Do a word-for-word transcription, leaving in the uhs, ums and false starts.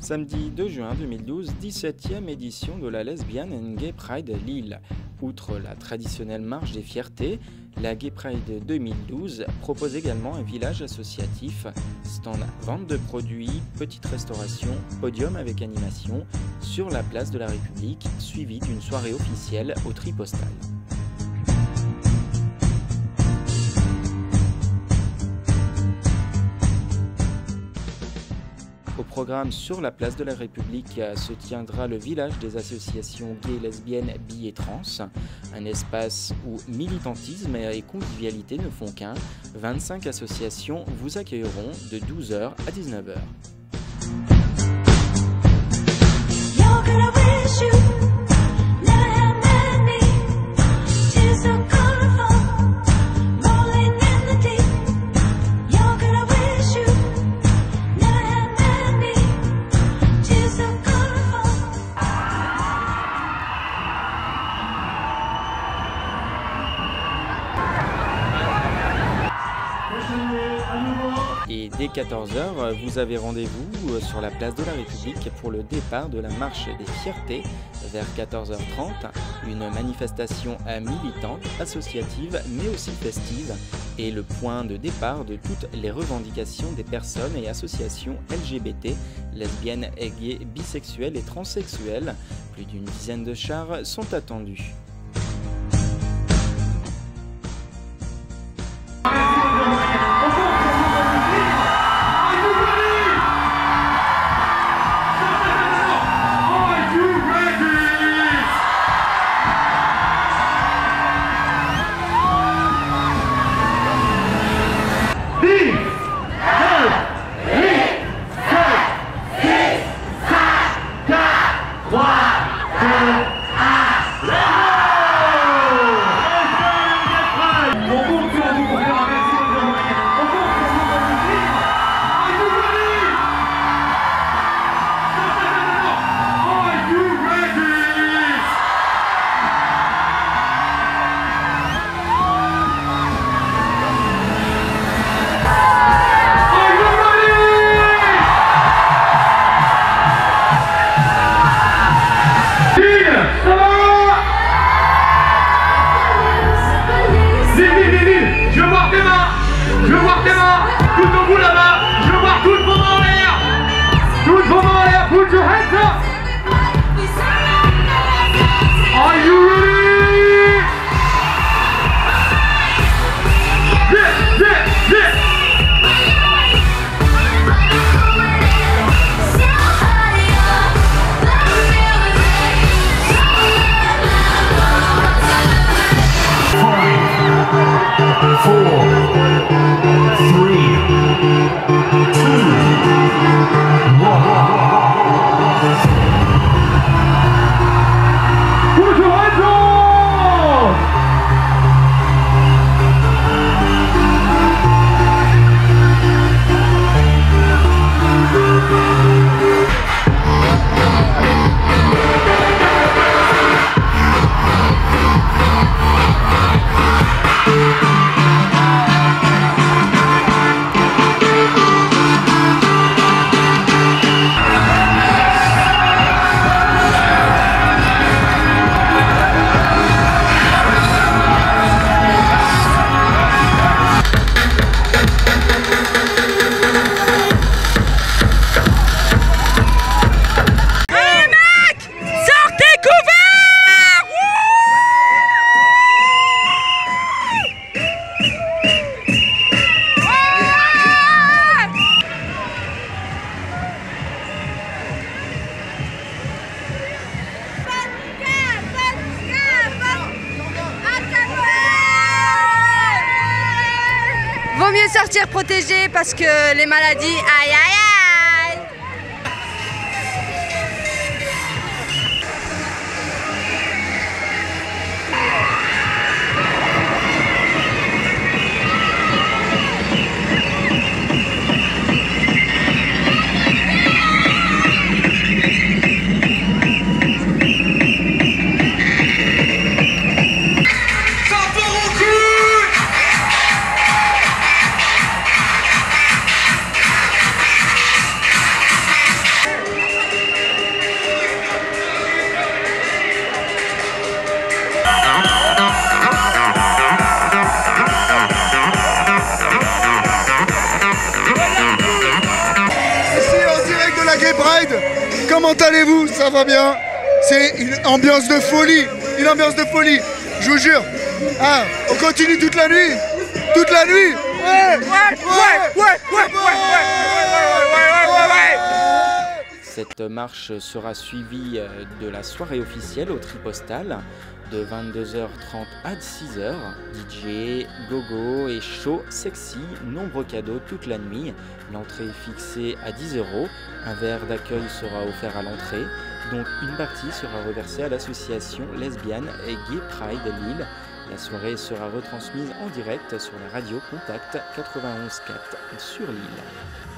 Samedi deux juin deux mille douze, dix-septième édition de la Lesbian and Gay Pride Lille. Outre la traditionnelle marche des fiertés, la Gay Pride deux mille douze propose également un village associatif, stand vente de produits, petite restauration, podium avec animation sur la place de la République, suivi d'une soirée officielle au tri postal. Au programme sur la place de la République se tiendra le village des associations gays, lesbiennes, bi et trans, un espace où militantisme et convivialité ne font qu'un. vingt-cinq associations vous accueilleront de douze heures à dix-neuf heures. Et dès quatorze heures, vous avez rendez-vous sur la place de la République pour le départ de la marche des fiertés. Vers quatorze heures trente, une manifestation militante, associative mais aussi festive et le point de départ de toutes les revendications des personnes et associations L G B T, lesbiennes, gays, bisexuelles et transsexuelles. Plus d'une dizaine de chars sont attendus. Put your hands up! Are you ready? Yeah, yeah, yeah! Five, four, three, two, one. Put your hands up! Vaut mieux sortir protégé parce que les maladies, aïe aïe aïe. comment allez-vous? Ça va bien? C'est une ambiance de folie, une ambiance de folie, je vous jure. Ah, on continue toute la nuit? Toute la nuit? Ouais, ouais, ouais, ouais, ouais, ouais, ouais, ouais. Cette marche sera suivie de la soirée officielle au Tripostal de vingt-deux heures trente à six heures. D J, gogo et show sexy, nombreux cadeaux toute la nuit. L'entrée est fixée à dix euros. Un verre d'accueil sera offert à l'entrée. Donc une partie sera reversée à l'association lesbienne et gay Pride Lille. La soirée sera retransmise en direct sur la radio Contact quatre-vingt-onze virgule quatre sur Lille.